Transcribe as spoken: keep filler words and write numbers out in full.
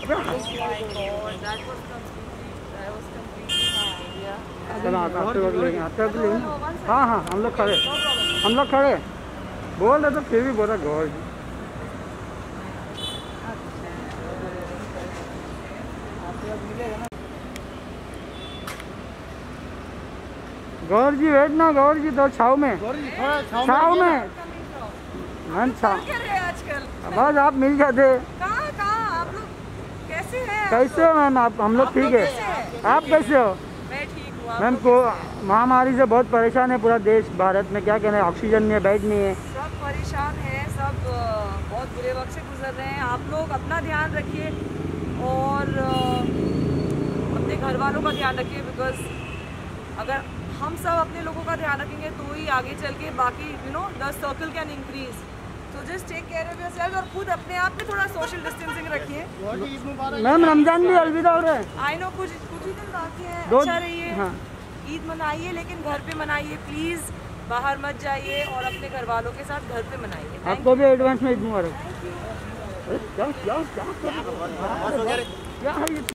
पे। चलो आते वक्त लेंगे, आते वक्त लेंगे। हाँ हाँ हम लोग खड़े, हम लोग खड़े बोल रहे तो फिर भी बोल रहा गौर जी। गौर जी वेट ना, गौर जी तो छाव में, छाव में मैम छाव। बस आप मिल जाते। कहाँ कहाँ आप लोग कैसे हैं? कैसे हो मैम आप? हम लोग ठीक है, आप कैसे हो? मैं ठीक हूँ। मैम को महामारी से बहुत परेशान है पूरा देश भारत में, क्या कहना है, ऑक्सीजन नहीं है, बेड नहीं है। सब परेशान हैं, सब बहुत बुरे वक्त से गुजर रहे हैं। आप लोग अपना ध्यान रखिए और अपने घर वालों का ध्यान रखिए, बिकॉज अगर हम सब अपने लोगों का ध्यान रखेंगे तो ही आगे चल के बाकी you know the circle can increase. तो just take care of yourself और खुद अपने आप में थोड़ा सोशल डिस्टेंसिंग रखिए। मैम रमजान भी अलविदा हो रहा है। आई नो कुछ कुछ ही दिन बाकी है। दो अच्छा रहिए। हाँ। ईद मनाइए लेकिन घर पे मनाइए प्लीज़, बाहर मत जाइए और अपने घर वालों के साथ घर पे मनाइए। आपको भी एडवांस में ईद मुबारक। क्या क्या क्या क्या है ये?